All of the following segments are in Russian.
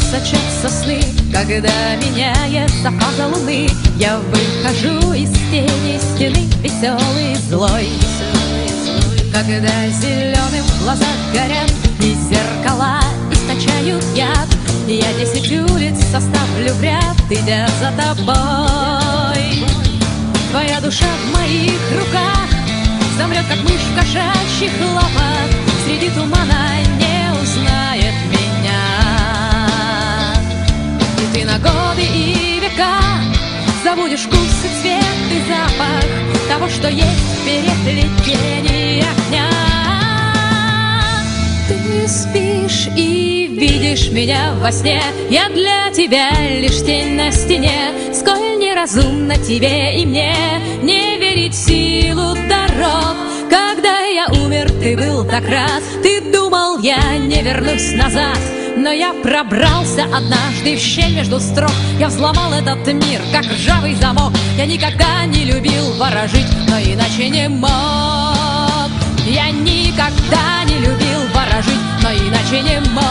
сочатся сны, когда меняется фаза луны. Я выхожу из тени стены, веселый и злой. Когда зеленым в глазах горят и зеркала источают яд, я 10 улиц составлю в ряд, идя за тобой. Твоя душа в моих руках замрет, как мышь в кошачьих лапах, среди тумана не узнает меня. И ты на годы и века забудешь вкус и цвет и запах того, что есть в переплетении огня. Ты спишь и видишь меня во сне, я для тебя лишь тень на стене. Сколь неразумно тебе и мне не верить в силу дорог. Когда я умер, ты был так рад, ты думал, я не вернусь назад. Но я пробрался однажды в щель между строк. Я взломал этот мир, как ржавый замок. Я никогда не любил ворожить, но иначе не мог. Я никогда не любил ворожить, но иначе не мог.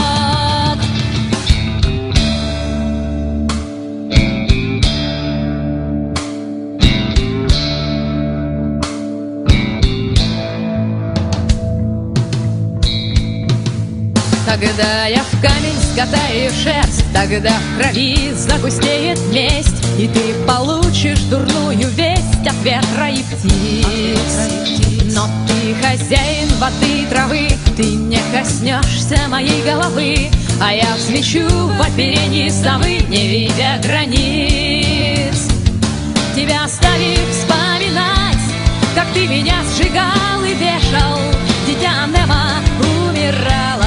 Когда я в камень скатаю шерсть, тогда в крови загустеет месть, и ты получишь дурную весть от ветра и птиц. Но ты хозяин воды и травы, ты не коснешься моей головы, а я взлечу в оперении совы, не видя границ. Тебя оставив вспоминать, как ты меня сжигал и вешал, дитя Немо умирала,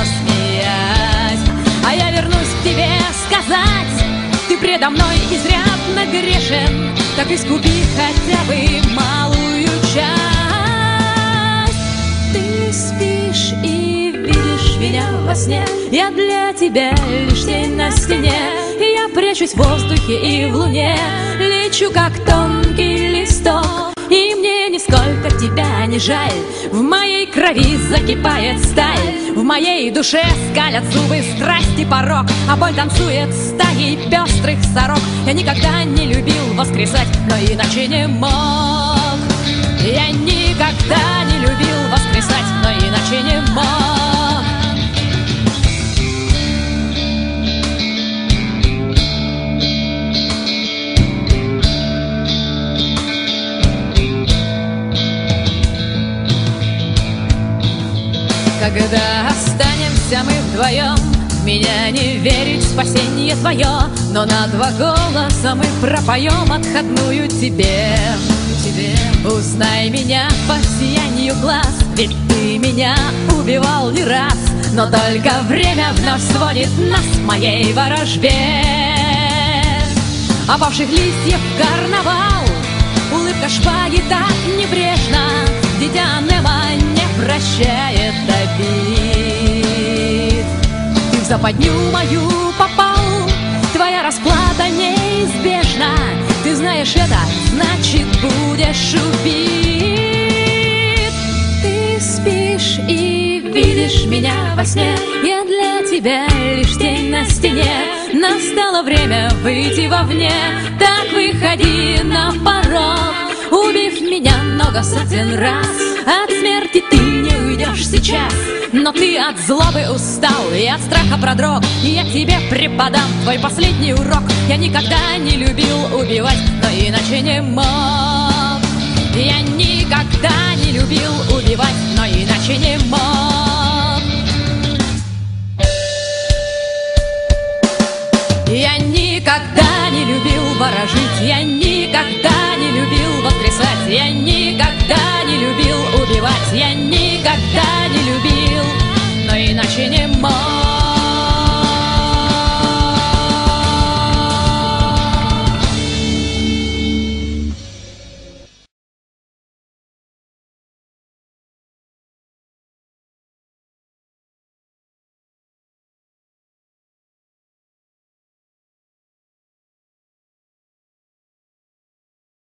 а я вернусь к тебе сказать: ты предо мной изрядно грешен, так искупи хотя бы малую часть. Ты спишь и видишь меня во сне, я для тебя лишь тень на стене. Я прячусь в воздухе и в луне, лечу как тонкий листок, и мне нисколько тебя не жаль. В моей крови закипает сталь, в моей душе скалят зубы страсть и порок, а боль танцует стаей пестрых сорок. Я никогда не любил воскресать, но иначе не мог. Я никогда не любил воскресать, но иначе не мог. Когда останемся мы вдвоем, меня не верить в спасение твое, но на два голоса мы пропоем отходную тебе. Узнай меня по сиянию глаз, ведь ты меня убивал не раз, но только время вновь сводит нас в моей ворожбе. Опавших листьев карнавал, улыбка шпаги так небрежна, дитя Немо не прощает обид. Ты в западню мою попал, твоя расплата неизбежна. Ты знаешь это, значит будешь убит. Ты спишь и видишь меня во сне, я для тебя лишь тень на стене. Настало время выйти вовне, так выходи на порог, убив меня много сотен раз. От смерти ты не уйдешь сейчас, но ты от злобы устал и от страха продрог, и я тебе преподам твой последний урок. Я никогда не любил убивать, но иначе не мог. Я никогда не любил убивать, но иначе не мог. Я никогда не любил ворожить, я никогда